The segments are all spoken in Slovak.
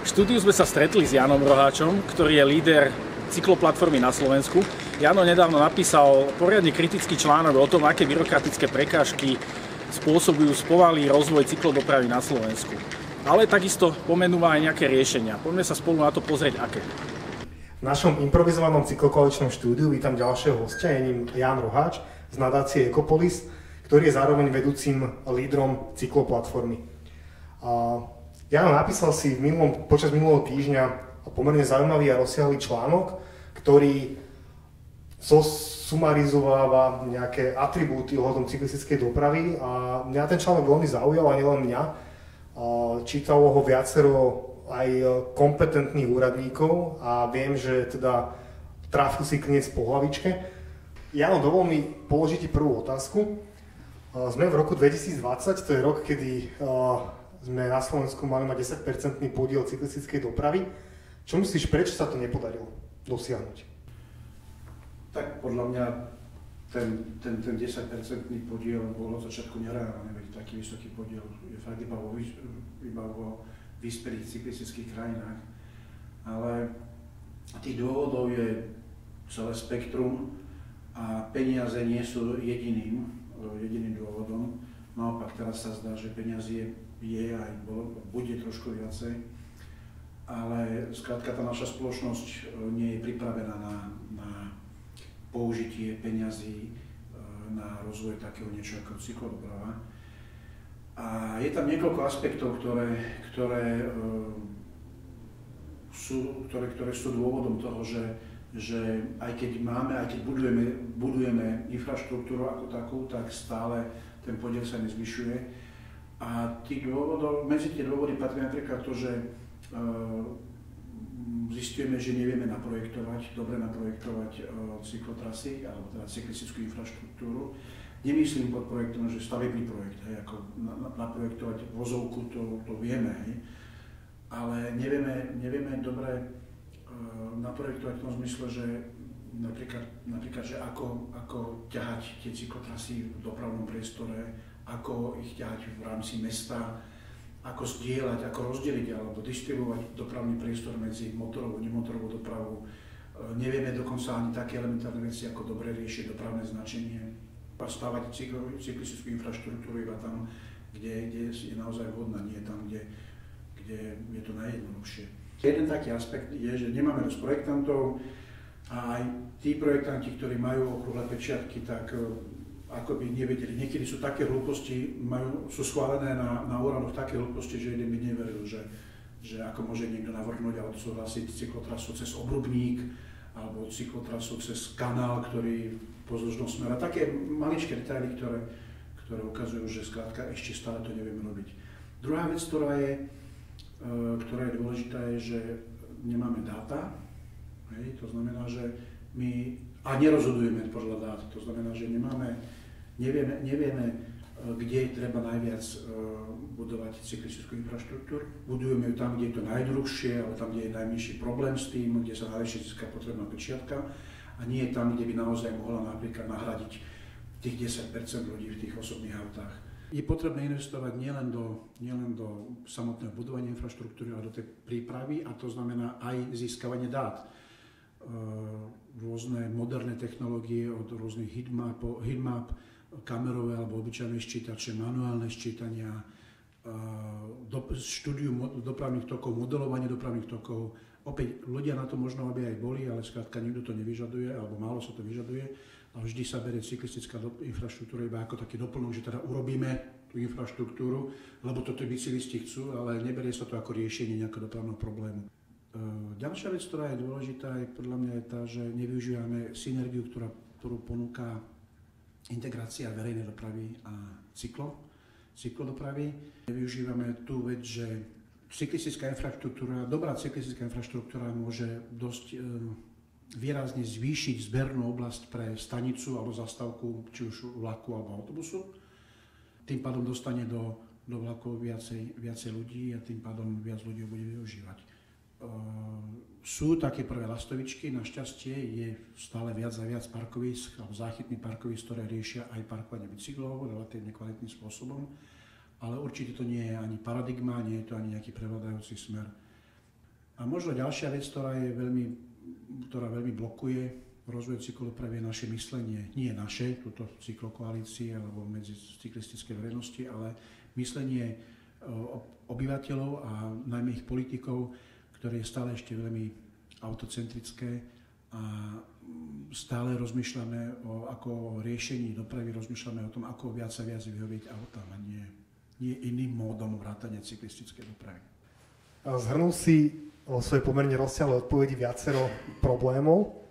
štúdiu sme sa stretli s Jánom Roháčom, ktorý je líder cykloplatformy na Slovensku. Jano nedávno napísal poriadne kritický článok o tom, aké byrokratické prekážky spôsobujú spomalý rozvoj cyklodopravy na Slovensku. Ale takisto pomenúva aj nejaké riešenia. Poďme sa spolu na to pozrieť, aké. V našom improvizovanom cyklokoaličnom štúdiu vítam ďalšieho hostia, je ním Ján Roháč z nadácie Ecopolis, ktorý je zároveň vedúcim lídrom cykloplatformy. Ján napísal si počas minulého týždňa pomerne zaujímavý a rozsiahly článok, ktorý zosumarizováva nejaké atribúty ohľadom cyklistickej dopravy a mňa ten článok veľmi zaujal a nielen mňa. Čítalo ho viacero aj kompetentných úradníkov a viem, že teda trafil si kniec po hlavičke. Jano, dovol mi položiť ti prvú otázku. Sme v roku 2020, to je rok, kedy sme na Slovensku mali mať 10% podiel cyklistickej dopravy. Čo myslíš, prečo sa to nepodarilo dosiahnuť? Tak podľa mňa ten 10% podiel bol od začiatku nereálny, veď taký vysoký podiel je fakt iba vo vyspelých cyklistických krajinách. Ale tých dôvodov je celé spektrum a peniaze nie sú jediným dôvodom. Naopak teraz sa zdá, že peniazy je aj bude trošku viacej, ale skrátka tá naša spoločnosť nie je pripravená na použitie peňazí na rozvoj takého niečo ako cyklodoprava. A je tam niekoľko aspektov, ktoré sú dôvodom toho, že aj keď budujeme infraštruktúru ako takú, tak stále ten podiel sa nezvyšuje. A medzi tie dôvody patrí napríklad to, že zistujeme, že nevieme dobre naprojektovať cyklotrasy alebo teda cyklistickú infraštruktúru. Nemyslím pod projektom, že stavebný projekt, ako naprojektovať vozovku, to vieme, ale nevieme dobre naprojektovať v tom zmysle, že napríklad že ako ťahať tie cyklotrasy v dopravnom priestore, ako ich ťahať v rámci mesta, ako zdieľať, ako rozdeliť alebo distribuovať dopravný priestor medzi motorovú a nemotorovú dopravu. Nevieme dokonca ani také elementárne veci, ako dobre riešiť dopravné značenie. Stavať cyklistickú infraštruktúru iba tam, kde je naozaj vhodná, nie tam, kde je to najjednoduchšie. Jeden taký aspekt je, že nemáme dosť projektantov a aj tí projektanti, ktorí majú okrúhle pečiatky, tak ako by nevedeli. Niekedy sú také hlúposti, sú schválené na úradoch také hlúposti, že jeden by neveril, že ako môže niekto navrhnúť alebo súhlasiť cyklotrasu cez Obrubník alebo cyklotrasu cez kanál, ktorý pozdĺžnom smere. Také maličké detaily, ktoré ukazujú, že skrátka ešte stále to nevieme robiť. Druhá vec, ktorá je dôležitá, je, že nemáme dáta. To znamená, že my nerozhodujeme podľa dát. To znamená, že nevieme, kde treba najviac budovať cyklistickú infraštruktúru. Budujeme ju tam, kde je to najdruhšie, alebo tam, kde je najmenší problém s tým, kde sa najlepšie získa potrebná pečiatka. A nie je tam, kde by naozaj mohla napríklad nahradiť tých 10% ľudí v tých osobných autách. Je potrebné investovať nielen do samotného budovania infraštruktúry, ale do tej prípravy, a to znamená aj získavanie dát. Rôzne moderné technológie od rôznych heatmap, kamerové alebo obyčajné ščítače, manuálne ščítania, štúdium dopravných tokov, modelovanie dopravných tokov. Opäť ľudia na to možno aby aj boli, ale skrátka nikto to nevyžaduje, alebo málo sa to vyžaduje. A vždy sa berie cyklistická infraštruktúra iba ako taký doplnok, že teda urobíme tú infraštruktúru, lebo toto bicyklisti chcú, ale neberie sa to ako riešenie nejakého dopravného problému. Ďalšia vec, ktorá je dôležitá, podľa mňa je tá, že nevyužívame synergiu, ktorú ponúka integrácia verejnej dopravy a cyklodopravy. Nevyužívame tú vec, že dobrá cyklistická infraštruktúra môže dosť výrazne zvýšiť zbernú oblasť pre stanicu alebo zastávku, či už vlaku alebo autobusu. Tým pádom dostane do vlakov viacej ľudí a tým pádom viac ľudí ho bude využívať. Sú také prvé lastovičky, našťastie je stále viac a viac parkovísk alebo záchytných parkovísk, ktoré riešia aj parkovanie bicyklov relatívne kvalitným spôsobom, ale určite to nie je ani paradigma, nie je to ani nejaký prevládajúci smer. A možno ďalšia vec, ktorá veľmi blokuje rozvoj cyklodopravy, je naše myslenie. Nie naše, túto cyklokoalície alebo medzi cyklistické verejnosti, ale myslenie obyvateľov a najmä ich politikov, ktoré je stále ešte veľmi autocentrické a stále rozmýšľame o riešení dopravy, rozmýšľame o tom, ako viac a viac vyhovieť autám a nie iným módom vrátania cyklistickej dopravy. Zhrnul si vo svojej pomerne rozsiahlej odpovedi viacero problémov.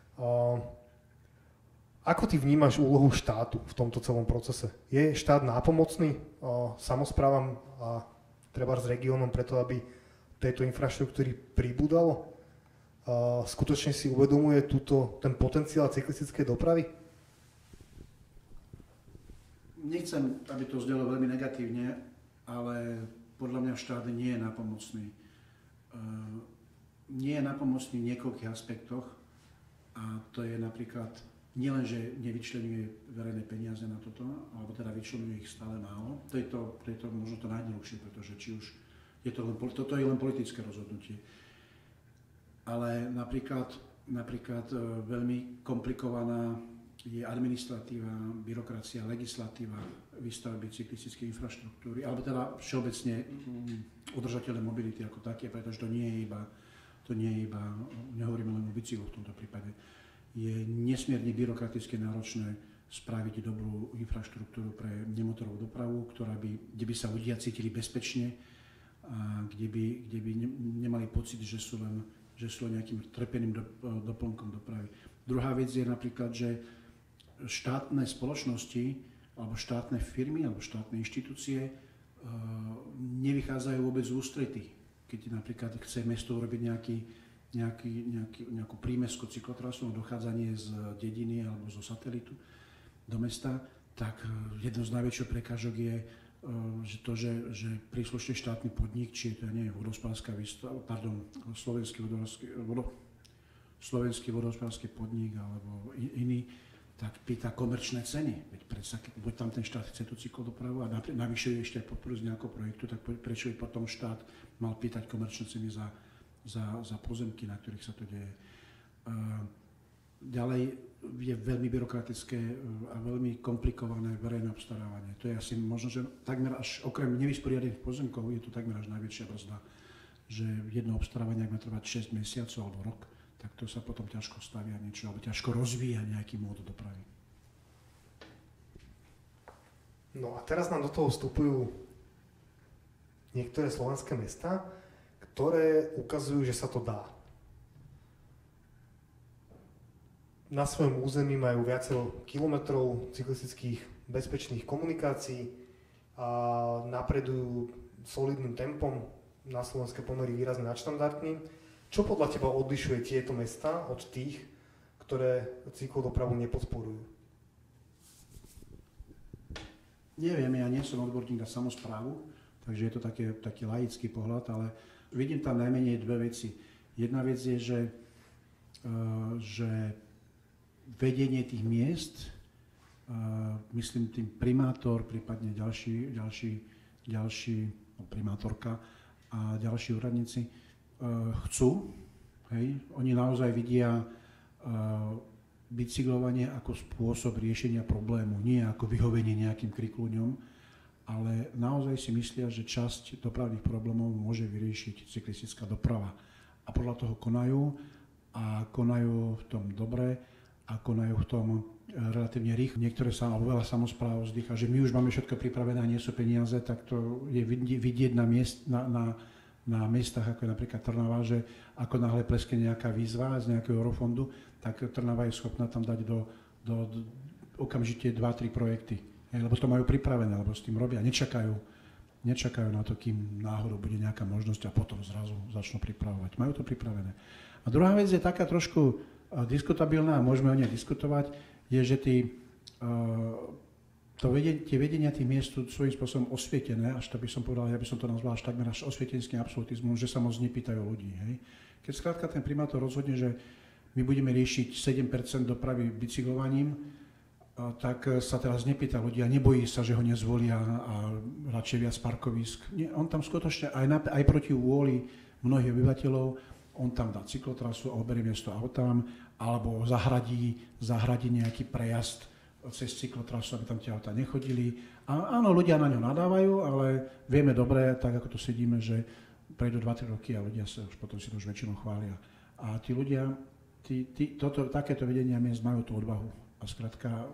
Ako ty vnímaš úlohu štátu v tomto celom procese? Je štát nápomocný samosprávam a treba s regiónom preto, aby tejto infraštruktúry pribúdalo? Skutočne si uvedomuje ten potenciál cyklistickej dopravy? Nechcem, aby to znelo veľmi negatívne, ale podľa mňa štát nie je nápomocný. Nie je nápomocný v niekoľkých aspektoch. A to je napríklad nielen, že nevyčleňuje verejné peniaze na toto, alebo teda vyčleňuje ich stále málo. To je to možno to najdôležšie, pretože či už toto je len politické rozhodnutie. Ale napríklad veľmi komplikovaná je administratíva, byrokracia, legislatíva výstavby cyklistickej infraštruktúry, alebo teda všeobecne udržateľné mobility ako také, pretože to nie je iba, nehovoríme len o bicykloch v tomto prípade, je nesmierne byrokraticky náročné spraviť dobrú infraštruktúru pre nemotorovú dopravu, kde by sa ľudia cítili bezpečne a kde by nemali pocit, že sú len nejakým trpeným doplnkom dopravy. Druhá vec je napríklad, že štátne spoločnosti alebo štátne firmy alebo štátne inštitúcie nevychádzajú vôbec z ústretí. Keď napríklad chce mesto urobiť nejakú prímestskú cyklotrasu na dochádzanie z dediny alebo zo satelitu do mesta, tak jednou z najväčších prekážok je že príslušný štátny podnik, či je to slovenský vodohospodársky podnik alebo iný, tak pýta komerčné ceny. Veď predsa, keď tam ten štát chce tú cyklodopravu a navyše ešte aj podporu z nejakého projektu, tak prečo by potom štát mal pýtať komerčné ceny za pozemky, na ktorých sa to deje. Ďalej je veľmi byrokratické a veľmi komplikované verejné obstarávanie. To je asi možno, že takmer až okrem nevysporiadených pozemkov je to takmer až najväčšia brzda, že jedno obstarávanie, ak má trvať 6 mesiacov alebo rok, tak to sa potom ťažko stavia niečo, alebo ťažko rozvíja nejaký mód dopravy. No a teraz nám do toho vstupujú niektoré slovenské mestá, ktoré ukazujú, že sa to dá. Na svojom území majú viacero kilometrov cyklistických bezpečných komunikácií a napredujú solidným tempom, na slovenské pomery výrazne nadštandardným. Čo podľa teba odlišuje tieto mestá od tých, ktoré cyklodopravu nepodporujú? Neviem, ja nie som odborník na samosprávu, takže je to taký laický pohľad, ale vidím tam najmenej dve veci. Jedna vec je, že vedenie tých miest, myslím tým primátor, prípadne ďalší primátorka a ďalší úradníci chcú, oni naozaj vidia bicyklovanie ako spôsob riešenia problému, nie ako vyhovenie nejakým krikľuďom, ale naozaj si myslia, že časť dopravných problémov môže vyriešiť cyklistická doprava. A podľa toho konajú a konajú v tom dobre a konajú v tom relatívne rýchlo. Niektoré alebo veľa samospráv vzdychá, že my už máme všetko pripravené a nie sú peniaze, tak to je vidieť na miestach, ako je napríklad Trnava, že ako náhle pleskne nejaká výzva z nejakého eurofondu, tak Trnava je schopná tam dať do okamžite 2-3 projekty. Lebo to majú pripravené, lebo s tým robia. Nečakajú na to, kým náhodou bude nejaká možnosť a potom zrazu začnú pripravovať. Majú to pripravené. A druhá vec je taká trošku diskutabilná, a môžeme o nej diskutovať, je, že tie vedenia tých miest sú svojím spôsobom osvietené, až to by som povedal, ja by som to nazval až takmer až osvietenským absolutizmom, že sa moc nepýtajú ľudí. Hej. Keď skrátka ten primátor rozhodne, že my budeme riešiť 7% dopravy bicyklovaním, tak sa teraz nepýta ľudí a nebojí sa, že ho nezvolia a radšej viac parkovisk. Nie, on tam skutočne aj proti vôli mnohých obyvateľov, on tam dá cyklotrasu a oberie miesto autám, alebo zahradí nejaký prejazd cez cyklotrasu, aby tam tie autá nechodili. A áno, ľudia na ňo nadávajú, ale vieme dobre, tak ako tu sedíme, že prejdú 2-3 roky a ľudia sa už potom si to už väčšinou chvália. A tí ľudia, takéto vedenia miest majú tú odvahu. A skrátka,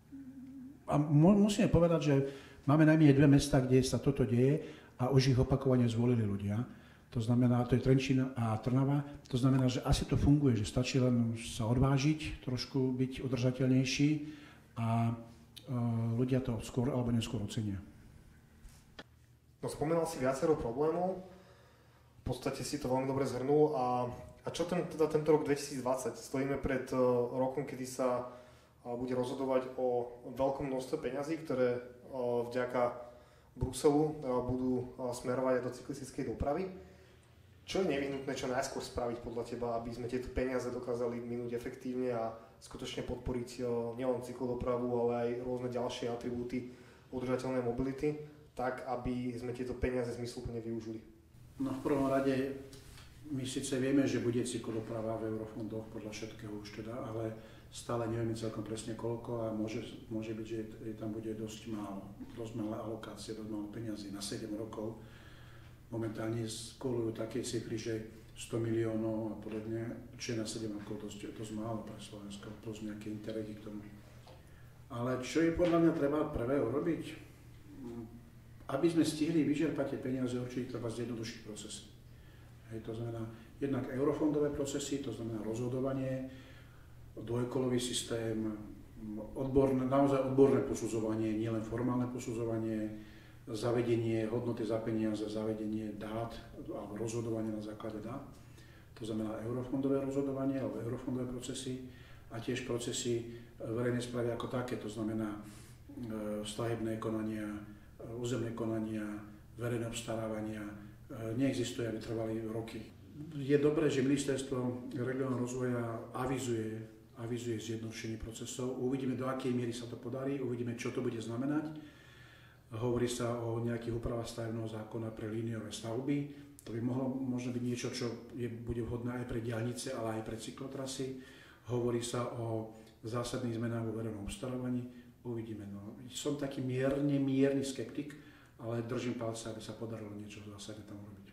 a musíme povedať, že máme najmenej 2 mestá, kde sa toto deje a už ich opakovane zvolili ľudia. To znamená, to je Trenčín a Trnava, to znamená, že asi to funguje, že stačí len sa odvážiť, trošku byť udržateľnejší a ľudia to skôr alebo neskôr ocenia. No, spomínal si viacero problémov, v podstate si to veľmi dobre zhrnul a čo tento rok 2020? Stojíme pred rokom, kedy sa bude rozhodovať o veľkom množstve peňazí, ktoré vďaka Bruselu budú smerovať aj do cyklistickej dopravy. Čo je nevyhnutné čo najskôr spraviť podľa teba, aby sme tieto peniaze dokázali minúť efektívne a skutočne podporiť nielen cyklodopravu, ale aj rôzne ďalšie atribúty udržateľnej mobility, tak aby sme tieto peniaze zmysluplne využili? No v prvom rade my síce vieme, že bude cyklodoprava v eurofondoch podľa všetkého už teda, ale stále nevieme celkom presne koľko a môže byť, že tam bude dosť malé alokácie, dosť málo peniazy na 7 rokov. Momentálne skolujú také cifry, že 100 miliónov a podobne, čo je na 7 rokov dosť málo pre Slovensko, plus nejaké interregy k tomu. Ale čo je podľa mňa treba prvé urobiť? Aby sme stihli vyčerpať tie peniaze, určite treba zjednodušiť procesy. To znamená jednak eurofondové procesy, to znamená rozhodovanie, dvojkolový systém, naozaj odborné posudzovanie, nielen formálne posudzovanie, zavedenie hodnoty za peniaze, zavedenie dát alebo rozhodovanie na základe dát. To znamená eurofondové rozhodovanie alebo eurofondové procesy a tiež procesy verejnej správy ako také, to znamená stavebné konania, územné konania, verejné obstarávania. Neexistuje, aby trvali roky. Je dobré, že Ministerstvo regionálneho rozvoja avizuje zjednodušenie procesov. Uvidíme, do akej miery sa to podarí, uvidíme, čo to bude znamenať. Hovorí sa o nejakých úpravách stavebného zákona pre líniové stavby. To by mohlo možno byť niečo, čo bude vhodné aj pre diaľnice, ale aj pre cyklotrasy. Hovorí sa o zásadných zmenách vo verejnom obstarávaní. Uvidíme. No. Som taký mierny skeptik, ale držím palce, aby sa podarilo niečo zásadne tam urobiť.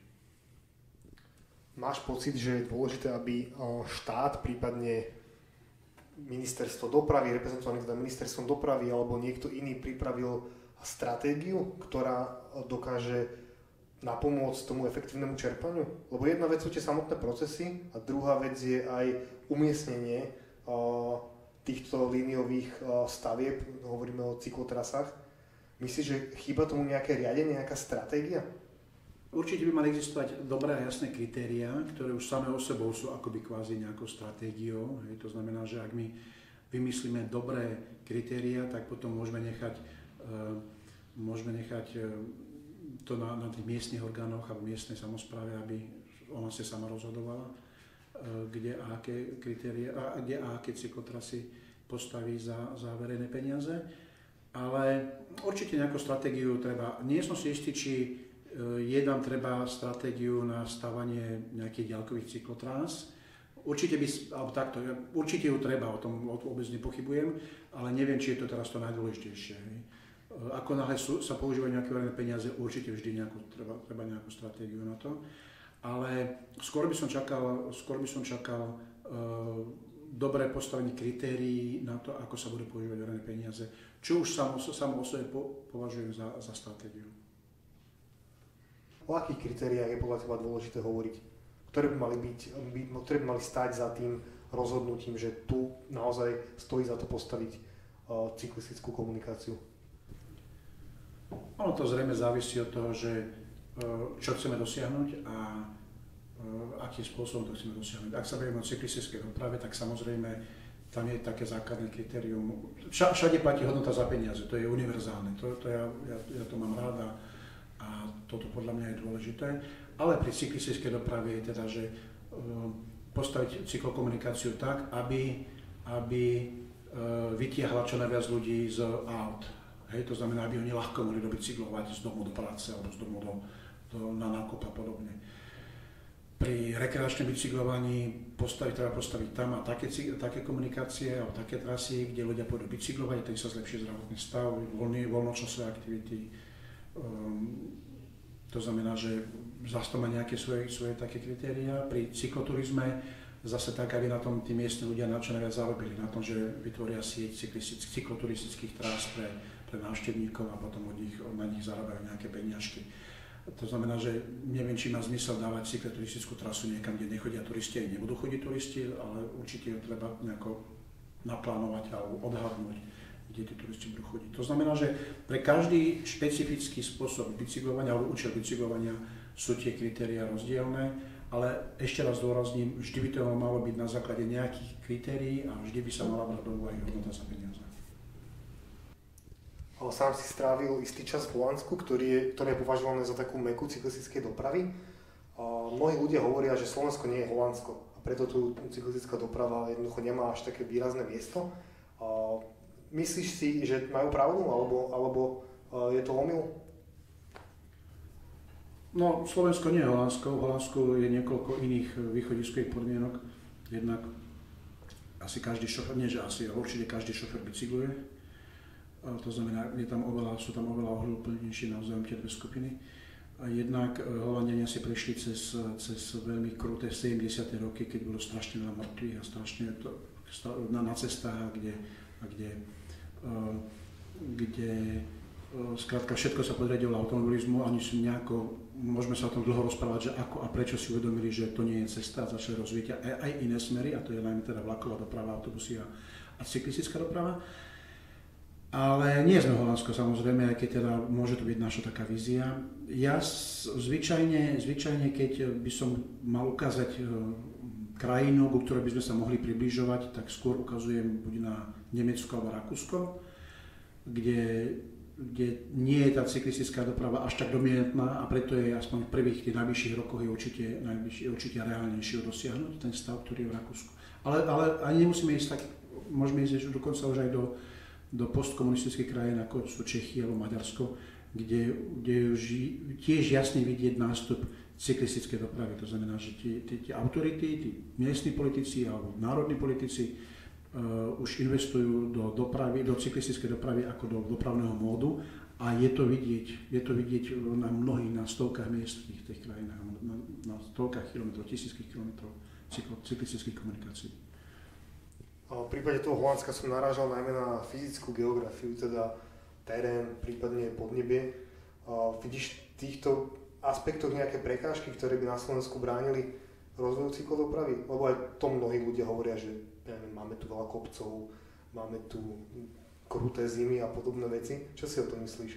Máš pocit, že je dôležité, aby štát, prípadne ministerstvo dopravy, reprezentované teda ministerstvom dopravy alebo niekto iný pripravil stratégiu, ktorá dokáže napomôcť tomu efektívnemu čerpaniu? Lebo jedna vec sú tie samotné procesy a druhá vec je aj umiestnenie týchto líniových stavieb, hovoríme o cyklotrasách. Myslíš, že chýba tomu nejaké riadenie, nejaká stratégia? Určite by mali existovať dobré a jasné kritériá, ktoré už samé o sebou sú akoby kvázi nejakou stratégiou. To znamená, že ak my vymyslíme dobré kritériá, tak potom môžeme nechať to na tých miestnych orgánoch alebo miestnej samospráve, aby ona sa sama rozhodovala, kde a aké kritéria a kde a aké cyklotrasy postaví za verejné peniaze. Ale určite nejakú stratégiu treba. Nie som si istý, či je nám treba stratégiu na stavanie nejakých ďalkových cyklotrás. Určite ju treba, o tom vôbec nepochybujem, ale neviem, či je to teraz to najdôležitejšie. Ako náhle sa používajú nejaké verejné peniaze, určite vždy treba nejakú stratégiu na to. Ale skôr by som čakal dobré postavenie kritérií na to, ako sa budú používať verejné peniaze, čo už samo o sebe považujem za stratégiu. O akých kritériách je podľa teba dôležité hovoriť? Ktoré by mali stáť za tým rozhodnutím, že tu naozaj stojí za to postaviť cyklistickú komunikáciu? Ono to zrejme závisí od toho, že čo chceme dosiahnuť a akým spôsobom to chceme dosiahnuť. Ak sa bavíme o cyklistickej doprave, tak samozrejme tam je také základné kritérium. Všade platí hodnota za peniaze, to je univerzálne, ja to mám rád a toto podľa mňa je dôležité. Ale pri cyklistickej doprave je teda, že postaviť cyklokomunikáciu tak, aby vytiahla čo najviac ľudí z aut. To znamená, aby oni ľahko mohli dobiť cyklovať z domu do práce alebo z domu na nákup a podobne. pri rekreačnom bicyklovaní treba postaviť tam a také komunikácie alebo také trasy, kde ľudia pôjdu bicyklovať, tak sa zlepší zdravotný stav, voľnočasové aktivity. To znamená, že zase to má nejaké svoje také kritériá. Pri cykloturizme zase tak, aby na tom tí miestni ľudia čo najviac zarobili, na tom, že vytvoria sieť cykloturistických trás pre návštevníkov a potom na nich zarábajú nejaké peniažky. To znamená, že neviem, či má zmysel dávať cykloturistickú trasu niekam, kde nechodia turisti, aj nebudú chodiť turisti, ale určite ju treba nejako naplánovať alebo odhadnúť, kde tí turisti budú chodiť. To znamená, že pre každý špecifický spôsob bicyklovania alebo účel bicyklovania sú tie kritériá rozdielne, ale ešte raz zdôrazním, vždy by to malo byť na základe nejakých kritérií a vždy by sa mala brať do úvahy hodnota za peniaze. Sám si strávil istý čas v Holandsku, ktoré je považované za takú meku cyklistickej dopravy. Mnohí ľudia hovoria, že Slovensko nie je Holandsko a preto tu cyklistická doprava jednoducho nemá až také výrazné miesto. Myslíš si, že majú pravdu, alebo je to omyl? No, Slovensko nie je Holandsko. V Holandsku je niekoľko iných východiskových podmienok. Jednak asi každý šofér, nie že asi, ale určite každý šofér bicykluje. To znamená, sú tam oveľa ohľuplnejšie navzájom tie dve skupiny. A jednak Holanďania si prešli cez veľmi kruté 70. roky, keď bolo strašne veľa mŕtvych a strašne na cestách, kde skrátka všetko sa podriadilo automobilizmu, ani si nejako, môžeme sa o tom dlho rozprávať, že ako a prečo si uvedomili, že to nie je cesta a začali rozvíjať aj iné smery, a to je najmä teda vlaková doprava, autobusy a cyklistická doprava. Ale nie sme Holandsko, samozrejme, aj keď teda môže to byť naša taká vízia. Ja zvyčajne, keď by som mal ukázať krajinu, ku ktorej by sme sa mohli približovať, tak skôr ukazujem buď na Nemecko alebo Rakúsko, kde nie je tá cyklistická doprava až tak dominantná a preto je aspoň v prvých tých najbližších rokoch je určite reálnejšie dosiahnuť ten stav, ktorý je v Rakúsku. Ale ani nemusíme ísť tak, môžeme ísť dokonca už aj do postkomunistických krajín, ako sú Čechy alebo Maďarsko, kde už tiež jasne vidieť nástup cyklistickej dopravy. To znamená, že tie autority, tí miestni politici alebo národní politici už investujú do cyklistickej dopravy ako do dopravného módu a je to vidieť na mnohých, na stovkách miest v tých krajinách, na stovkách kilometrov, tisíckých kilometrov cyklistických komunikácií. V prípade toho Holandska som narážal najmä na fyzickú geografiu, teda terén, prípadne podnebie. Vidíš v týchto aspektoch nejaké prekážky, ktoré by na Slovensku bránili rozvoju cyklodopravy? Lebo aj to mnohí ľudia hovoria, že máme tu veľa kopcov, máme tu kruté zimy a podobné veci. Čo si o tom myslíš?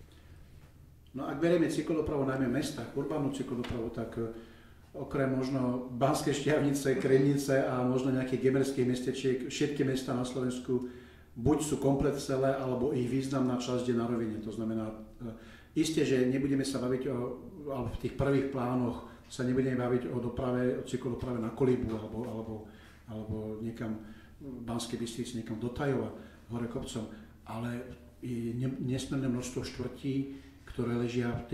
No ak berieme cyklodopravu najmä v mestách, urbánnu cyklodopravu, tak okrem možno Banskej Štiavnice, Kremnice a možno nejakých gemerských mestečiek, všetky mestá na Slovensku buď sú komplet celé, alebo ich významná časť je na rovine. To znamená, isté, že nebudeme sa baviť alebo v tých prvých plánoch sa nebudeme baviť o cyklodoprave na Kolíbu alebo niekam v Banskej Bystrici, niekam do Tajova, hore kopcom, ale je nesmierne množstvo štvrtí, ktoré ležia v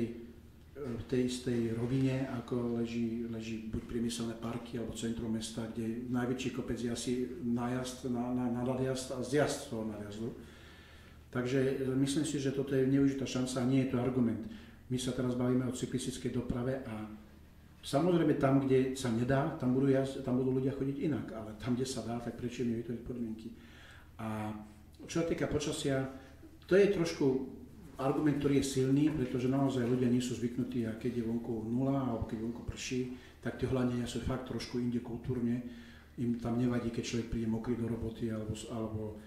tej istej rovine, ako leží buď priemyselné parky alebo centrum mesta, kde najväčší kopec je asi nájazd na nadjazd a zjazd z toho nadjazdu. Takže myslím si, že toto je nevyužitá šanca a nie je to argument. My sa teraz bavíme o cyklistickej doprave a samozrejme tam, kde sa nedá, tam budú ľudia chodiť inak, ale tam, kde sa dá, tak prečo nevytvoriť podmienky. A čo sa týka počasia, to je trošku argument, ktorý je silný, pretože naozaj ľudia nie sú zvyknutí, a keď je vonku 0 alebo keď vonku prší, tak tie Holanďania sú fakt trošku inde kultúrne. Im tam nevadí, keď človek príde mokrý do roboty alebo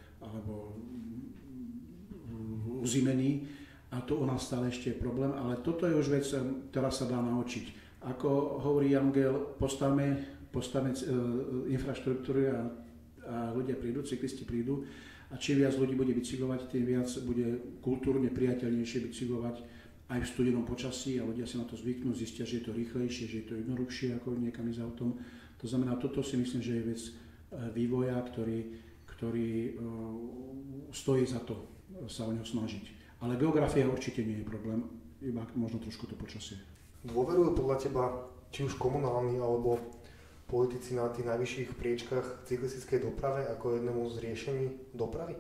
uzimený, a to u nás stále ešte je problém, ale toto je už vec, ktorá sa dá naučiť. Ako hovorí Jan Gehl, postavme infraštruktúry a ľudia prídu, cyklisti prídu, a čím viac ľudí bude bicyklovať, tým viac bude kultúrne priateľnejšie bicyklovať aj v studenom počasí a ľudia si na to zvyknú, zistia, že je to rýchlejšie, že je to jednoduchšie ako niekam ísť autom. To znamená, toto si myslím, že je vec vývoja, ktorý stojí za to sa o ňo snažiť. Ale geografia určite nie je problém, iba možno trošku to počasie. Dôverujú podľa teba či už komunálni alebo politici na tých najvyšších priečkách cyklistickej doprave ako jednému z riešení dopravy?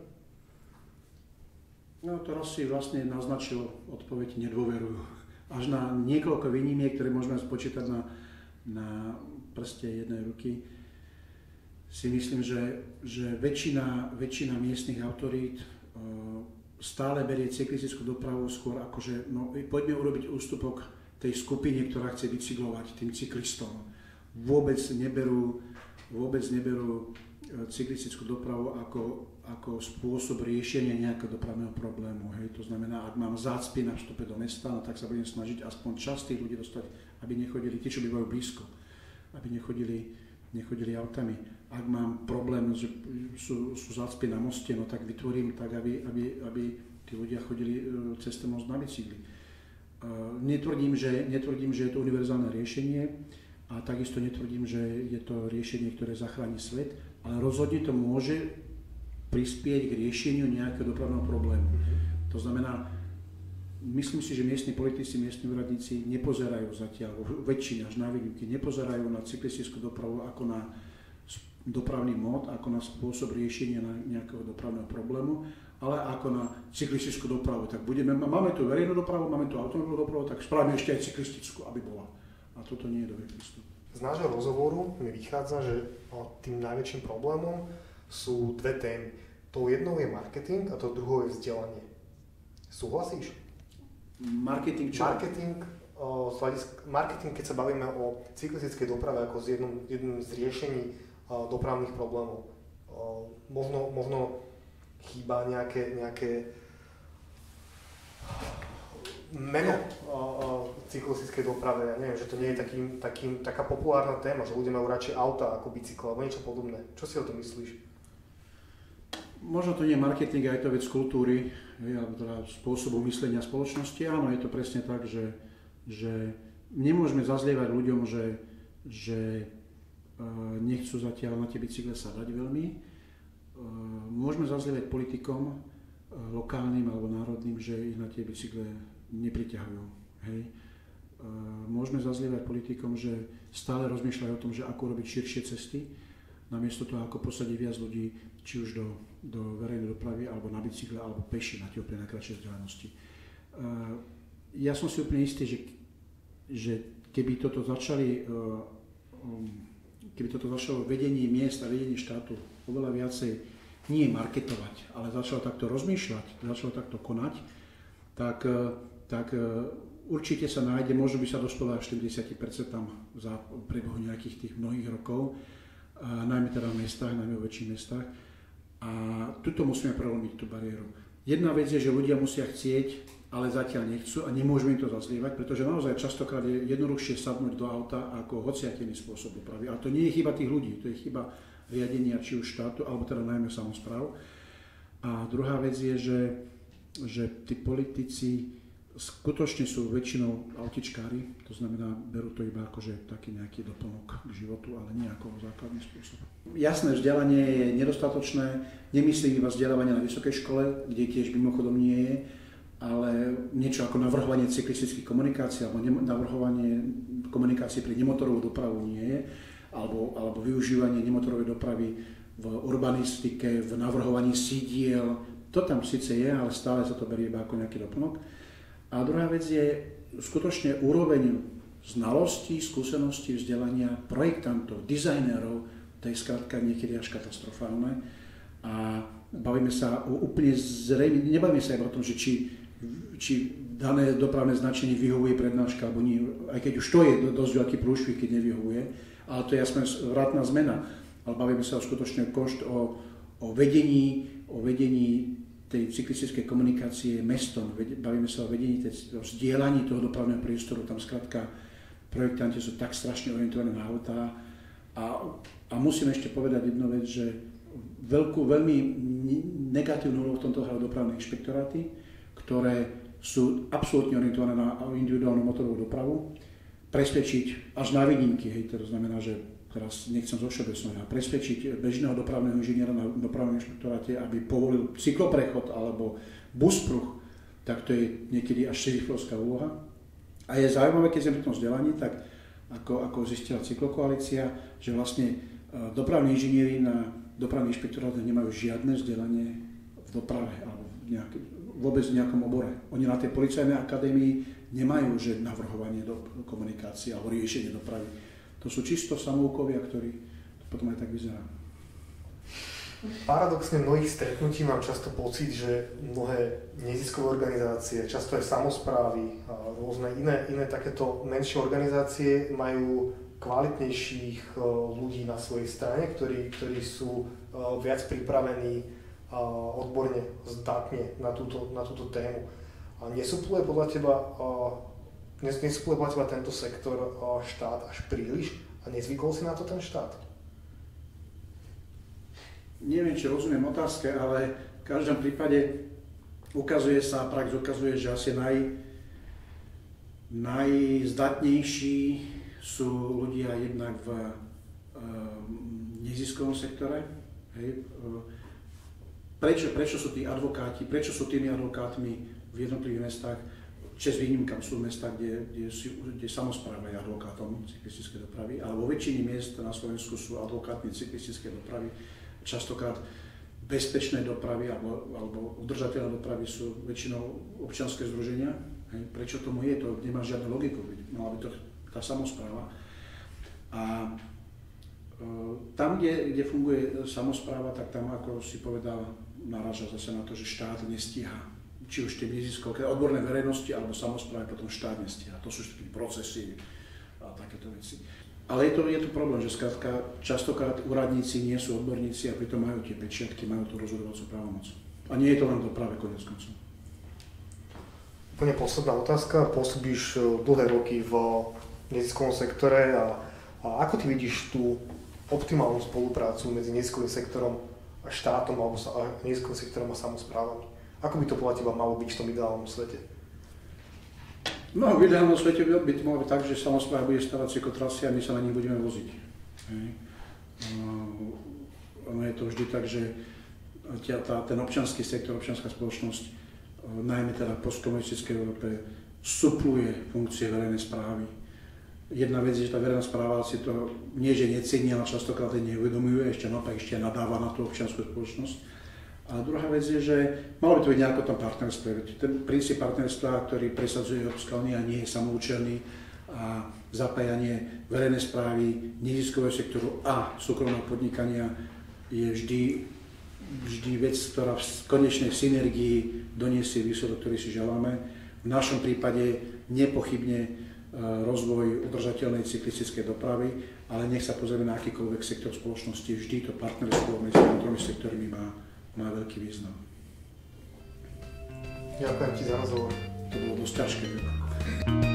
No teraz si vlastne naznačil odpoveď nedôverujú. Až na niekoľko výnimiek, ktoré môžeme spočítať na prste jednej ruky, si myslím, že väčšina miestnych autorít stále berie cyklistickú dopravu skôr akože, no poďme urobiť ústupok tej skupine, ktorá chce bicyklovať, tým cyklistom. Vôbec neberú cyklistickú dopravu ako spôsob riešenia nejakého dopravného problému. Hej. To znamená, ak mám zácpy na vstupe do mesta, no, tak sa budem snažiť aspoň časť tých ľudí dostať, aby nechodili, tí, čo bývajú blízko, aby nechodili autami. Ak mám problém, že sú zácpy na moste, no tak vytvorím tak, aby tí ľudia chodili cez ten most na bicykli. Netvrdím, že je to univerzálne riešenie a takisto netvrdím, že je to riešenie, ktoré zachráni svet, ale rozhodne to môže prispieť k riešeniu nejakého dopravného problému. To znamená, myslím si, že miestni politici, miestni úradníci nepozerajú zatiaľ, väčšina až na výnimky, nepozerajú na cyklistickú dopravu ako na dopravný mód, ako na spôsob riešenia nejakého dopravného problému, ale ako na cyklistickú dopravu. Tak máme tu verejnú dopravu, máme tu automobilovú dopravu, tak spravíme ešte aj cyklistickú, aby bola. A toto nie je dobrý prístup. Z nášho rozhovoru mi vychádza, že tým najväčším problémom sú dve témy. Tou jednou je marketing a tou druhou je vzdelanie. Súhlasíš? Marketing čo? Marketing, keď sa bavíme o cyklistickej doprave ako jednom z riešení dopravných problémov. Možno chýba nejaké meno cyklistickej doprave. Ja neviem, že to nie je taká populárna téma, že ľudia majú radšej auta ako bicykle alebo niečo podobné. Čo si o tom myslíš? Možno to nie je marketing, aj to vec kultúry, alebo teda spôsobu myslenia spoločnosti. Áno, je to presne tak, že nemôžeme zazlievať ľuďom, že nechcú zatiaľ na tie bicykle sadať veľmi. Môžeme zazlievať politikom, lokálnym alebo národným, že ich na tie bicykle nepriťahujú. Hej. Môžeme zazlievať politikom, že stále rozmýšľajú o tom, že ako robiť širšie cesty, namiesto toho, ako posadiť viac ľudí, či už do verejnej dopravy, alebo na bicykle, alebo peši na tie úplne najkratšie vzdialenosti. Ja som si úplne istý, že keby toto začalo vedenie miest a vedenie štátu oveľa viacej nie marketovať, ale začalo takto rozmýšľať, začalo takto konať, tak určite sa nájde, možno by sa dospelo až 40% za priebehu nejakých tých mnohých rokov, najmä teda v mestách, najmä v väčších mestách. A tuto musíme prelomiť tú bariéru. Jedna vec je, že ľudia musia chcieť, ale zatiaľ nechcú a nemôžeme im to zazlievať, pretože naozaj častokrát je jednoduchšie sadnúť do auta ako hociaký iný spôsob dopravy. Ale to nie je chyba tých ľudí, to je chyba riadenia či už štátu, alebo teda najmä samospráv. A druhá vec je, že tí politici skutočne sú väčšinou autičkári, to znamená, berú to iba akože taký nejaký doplnok k životu, ale nie ako základný spôsob. Jasné, vzdelanie je nedostatočné, nemyslím iba vzdelávanie na vysokej škole, kde tiež mimochodom nie je, ale niečo ako navrhovanie cyklistických komunikácií alebo navrhovanie komunikácií pri nemotorovú dopravu nie je, alebo využívanie nemotorovej dopravy v urbanistike, v navrhovaní sídiel. To tam síce je, ale stále sa to berie iba ako nejaký doplnok. A druhá vec je skutočne úroveň znalostí, skúseností, vzdelania projektantov, dizajnérov, to je skrátka niekedy až katastrofálne. A bavíme sa o úplne zrejme, nebavíme sa iba o tom, že či dané dopravné značenie vyhovuje prednáška alebo nie, aj keď už to je dosť veľký prúšvih, keď nevyhovuje, ale to je jasná vrátna zmena. Ale bavíme sa skutočne o vedení tej cyklistickej komunikácie mestom, bavíme sa o vedení, o zdieľaní toho dopravného priestoru, tam skrátka projektanti sú tak strašne orientovaní na autá a musím ešte povedať jednu vec, že veľmi negatívnu úlohu v tomto hrajú dopravné inšpektoráty, ktoré sú absolútne orientované na individuálnu motorovú dopravu, presvedčiť až na výnimky, hej, to znamená, že teraz nechcem zovšeobecňovať, a presvedčiť bežného dopravného inžiniera na dopravnom inšpektoráte, aby povolil cykloprechod alebo buspruh, tak to je niekedy až šerifovská úloha. A je zaujímavé, keď sme pri tom vzdelaní, tak ako zistila Cyklokoalícia, že vlastne dopravní inžinieri na dopravný inšpektorát nemajú žiadne vzdelanie v doprave alebo vôbec v nejakom obore. Oni na tej policajnej akadémii nemajú že navrhovanie do komunikácie alebo riešenie dopravy. To sú čisto samoukovia, ktorí to potom aj tak vyzerá. Paradoxne mnohých stretnutí mám často pocit, že mnohé neziskové organizácie, často aj samosprávy a rôzne iné takéto menšie organizácie majú kvalitnejších ľudí na svojej strane, ktorí sú viac pripravení odborne, zdatne na túto tému. A nesúpluje podľa teba tento sektor štát až príliš a nezvykol si na to ten štát? Neviem, či rozumiem otázke, ale v každom prípade prax ukazuje, že asi najzdatnejší sú ľudia jednak v neziskovom sektore. Hej. Prečo sú tí advokáti, prečo sú tými advokátmi v jednotlivých mestách? Česť výnimkám sú mesta, kde samospráva je advokátom cyklistickej dopravy, ale vo väčšine miest na Slovensku sú advokátmi cyklistickej dopravy. Častokrát bezpečné dopravy alebo udržateľné dopravy sú väčšinou občianske združenia. Hej. Prečo tomu je? To nemá žiadnu logiku, mala by to tá samospráva. A tam, kde funguje samospráva, tak tam, ako si povedal, naráža zase na to, že štát nestíha. Či už tie neziskovky, odborné verejnosti alebo samosprávy potom štát nestíha. To sú všetky procesy a takéto veci. Ale je to problém, že skrátka častokrát úradníci nie sú odborníci a pritom majú tie pečiatky, majú tú rozhodovacú právomoc. A nie je to len doprave konec koncov. Úplne posledná otázka. Pôsobíš dlhé roky v neziskovom sektore a ako ty vidíš tú optimálnu spoluprácu medzi neziskovým sektorom a štátom alebo neziskovým sektorom a samosprávami? Ako by to podľa teba malo byť v tom ideálnom svete? No, v ideálnom svete by to malo byť tak, že samospráva bude stavať cyklotrasy a my sa na nich budeme voziť. Ono je to vždy tak, že ten občiansky sektor, občianská spoločnosť, najmä teda v postkomunistickej Európe, supluje funkcie verejnej správy. Jedna vec je, že tá verejná správa si to nie, že necení, ale častokrát aj neuvedomuje, ešte nadáva na tú občiansku spoločnosť. A druhá vec je, že malo by to byť nejako tom partnerstve. Ten princíp partnerstva, ktorý presadzuje Európska únia, nie je samoučelný a zapájanie verejnej správy, neziskového sektoru a súkromného podnikania je vždy vec, ktorá v konečnej synergii doniesie výsledok, ktorý si želáme. V našom prípade nepochybne rozvoj udržateľnej cyklistickej dopravy, ale nech sa pozrieme na akýkoľvek sektor spoločnosti, vždy to partnerstvo medzi tromi sektormi má veľký význam. Ďakujem ti za rozhovor. To bolo dosť ťažké.